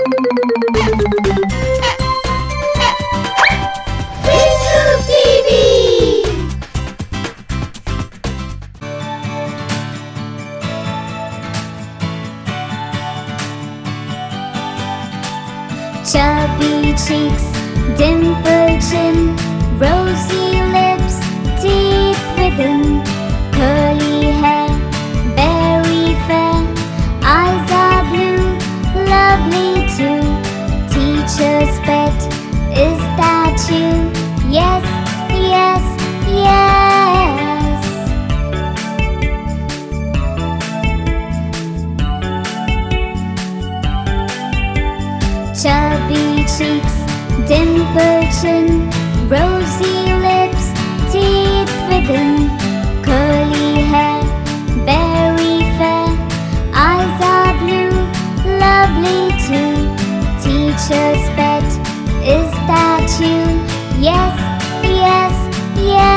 Chubby cheeks, dimple chin, rosy lips, teeth within, curly hair, very fair, eyes are blue, lovely too. Teacher's pet, is that you? Yes, yes, yes. Chubby cheeks, dimple chin, rosy lips, teeth within, curly hair, very fair, eyes are blue, lovely too. Teacher's pet, is that you? Yes, yes, yes.